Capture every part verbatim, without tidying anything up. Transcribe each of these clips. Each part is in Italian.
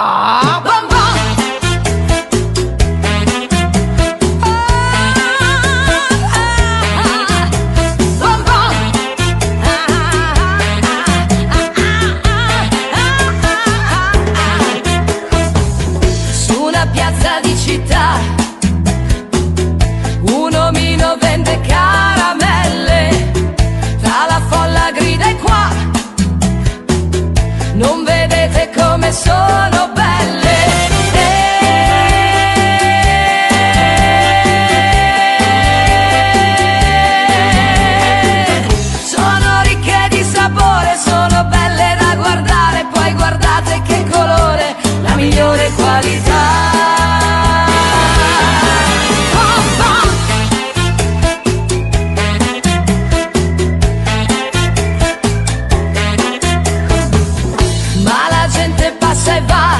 Ah, bam bam. Piazza di città, un omino vende caramelle, tra la folla grida e qua, non vedete come sono belle. E sono ricche di sapore, sono belle da guardare, poi guardate che colore, la migliore qualità. Passa e va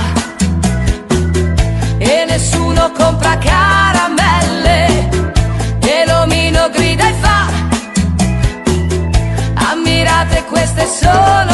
e nessuno compra caramelle e l'omino grida e fa: ammirate, queste sono